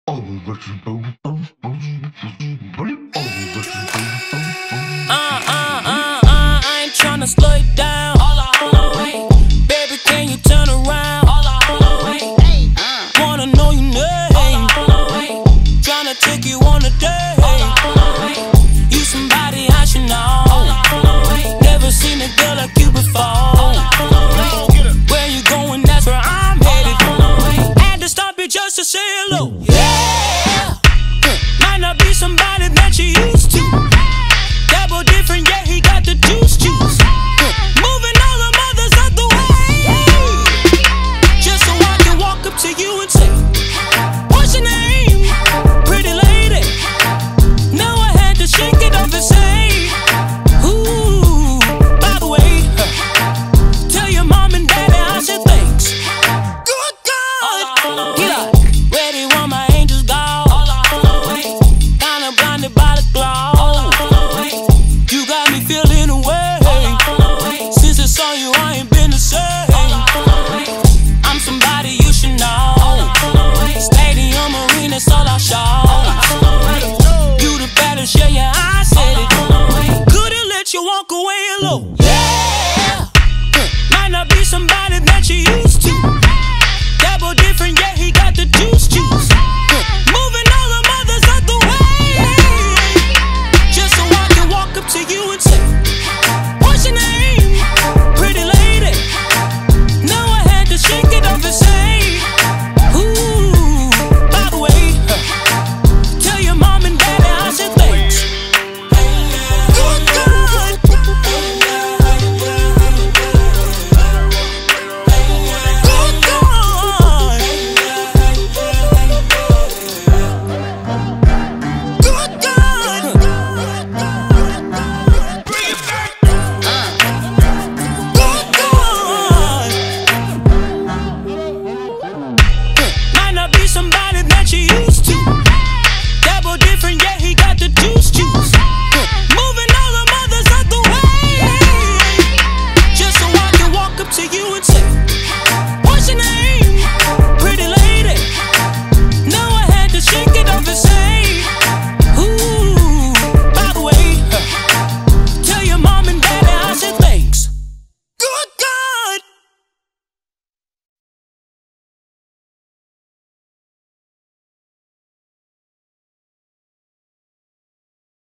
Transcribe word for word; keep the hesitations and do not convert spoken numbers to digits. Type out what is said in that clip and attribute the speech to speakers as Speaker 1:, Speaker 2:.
Speaker 1: uh, uh, uh, I ain't tryna slow it down. Hold on, hold on, wait. Baby, can you turn around? Hold on, hold on, wait. Uh, Wanna know your name? Hold on, hold on, wait. Tryna take you on a date. Hold on, hold on, wait. You somebody I should know. Hold on, hold on, wait. Never seen a girl like you before. Hold on, hold on, wait. Where you going? That's where I'm headed. Hold on, wait. Had to stop it just to say hello. Yeah, might not be somebody that you used to. Double different, yeah, he got the juice, juice. Moving all the mothers out the way, just so I can walk up to you and say, what's your name, pretty lady? Now I had to shake it off and say, ooh, by the way, tell your mom and daddy I said thanks. Good God, he like